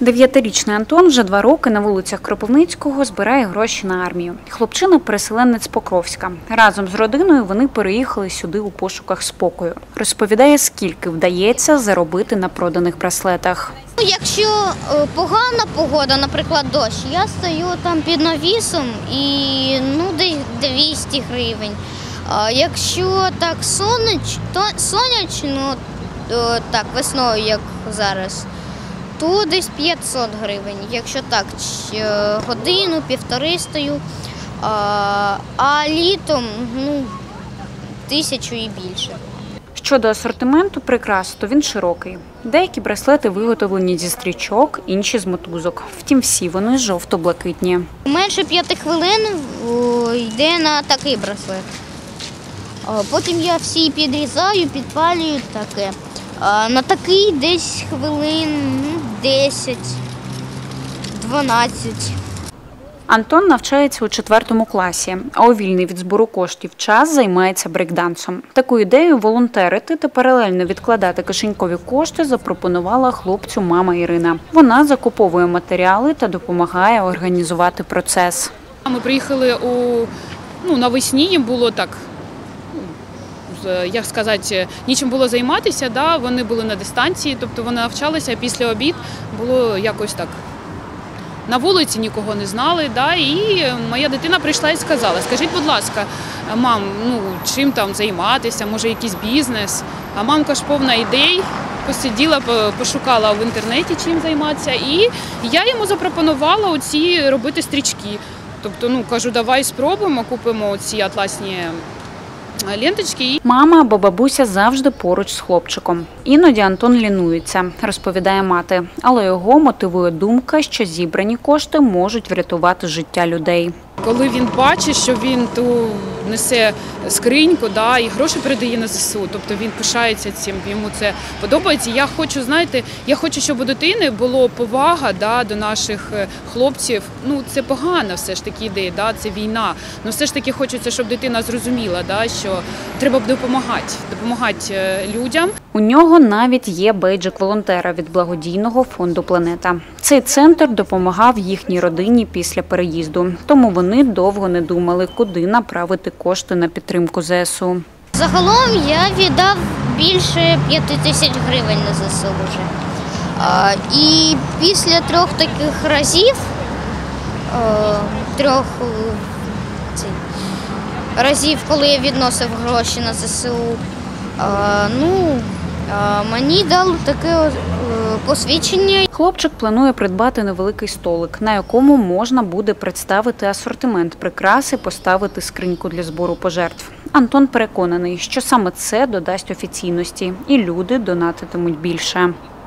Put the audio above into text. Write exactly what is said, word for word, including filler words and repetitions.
Дев'ятирічний Антон вже два роки на вулицях Кропивницького збирає гроші на армію. Хлопчина – переселенець з Покровська. Разом з родиною вони переїхали сюди у пошуках спокою. Розповідає, скільки вдається заробити на проданих браслетах. Якщо погана погода, наприклад, дощ, я стою там під навісом і ну, десь двісті гривень. А якщо так сонячно, то сонячно, то, так, весною, як зараз, то десь п'ятсот гривень. Якщо так, годину, півтори стою, а, а літом ну, тисячу і більше. Щодо асортименту прикрас, то він широкий. Деякі браслети виготовлені зі стрічок, інші з мотузок. Втім, всі вони жовто-блакитні. Менше п'яти хвилин йде на такий браслет. Потім я всі підрізаю, підпалюю таке. На такий десь хвилин десять-дванадцять. Антон навчається у четвертому класі, а у вільний від збору коштів час займається брейкдансом. Таку ідею волонтерити та паралельно відкладати кишенькові кошти запропонувала хлопцю мама Ірина. Вона закуповує матеріали та допомагає організувати процес. Ми приїхали у, ну, навесні, їм було так, як сказати, нічим було займатися, да? Вони були на дистанції, тобто вони навчалися, а після обід було якось так. На вулиці нікого не знали, да? І моя дитина прийшла і сказала: скажіть, будь ласка, мам, ну, чим там займатися, може якийсь бізнес? А мамка ж повна ідей, посиділа, пошукала в інтернеті, чим займатися, і я йому запропонувала оці робити стрічки. Тобто, ну, кажу, давай спробуємо, купимо ці атласні ленточки. Мама або бабуся завжди поруч з хлопчиком. Іноді Антон лінується, розповідає мати, але його мотивує думка, що зібрані кошти можуть врятувати життя людей. Коли він бачить, що він ту несе скриньку, да, і гроші передає на ЗСУ, тобто він пишається цим, йому це подобається. Я хочу, знаєте, я хочу, щоб у дитини було повага, да, до наших хлопців. Ну, це погана все ж таки ідея, да, це війна. Ну, все ж таки хочеться, щоб дитина зрозуміла, да, що треба допомагати, допомагати людям. У нього навіть є бейджик волонтера від благодійного фонду «Планета». Цей центр допомагав їхній родині після переїзду, тому вони довго не думали, куди направити кошти на підтримку ЗСУ. Загалом я віддав більше п'яти тисяч гривень на ЗСУ вже. І після трьох таких разів, трьох разів, коли я відносив гроші на ЗСУ, ну, мені дали таке посвідчення. Хлопчик планує придбати невеликий столик, на якому можна буде представити асортимент прикрас і поставити скриньку для збору пожертв. Антон переконаний, що саме це додасть офіційності, і люди донатитимуть більше.